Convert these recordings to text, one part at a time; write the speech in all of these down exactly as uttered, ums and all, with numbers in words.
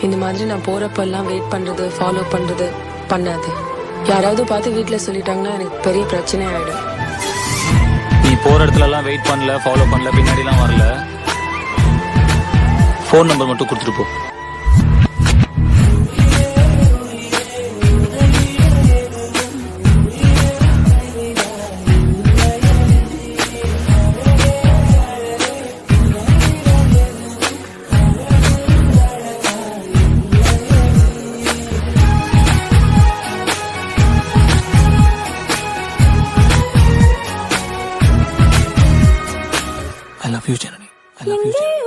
இந்த மாதிரி நான் போறப்பெல்லாம் வெயிட் பண்றது ஃபாலோ பண்றது பண்ணாது. யாராவது பார்த்து வீட்டுல சொல்லிட்டாங்கன்னா எனக்கு பெரிய பிரச்சனை ஆயிடும். நீ போற இடத்துல எல்லாம் வெயிட் பண்ணல, ஃபாலோ பண்ணல, பின்னாடி எல்லாம் வரல. போன் நம்பர் மட்டும் கொடுத்துட்டு போ. I love you, Janani. I love you, Janani.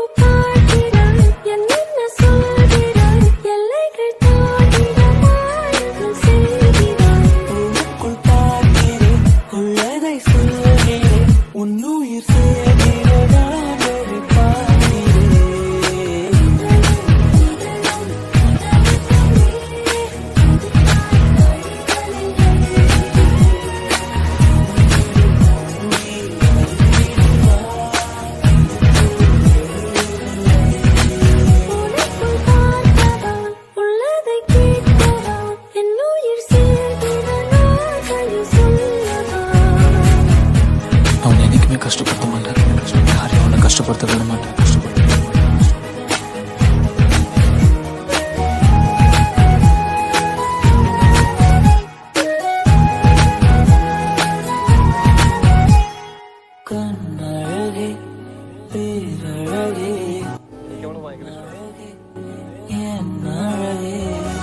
கஷ்டப்படுத்த மாட்டேன், யாரையும் அவனை கஷ்டப்படுத்த விட மாட்டேன். கஷ்டப்படுத்த கண்ணழகே பேரழகே எவ்வளவு என் அழகே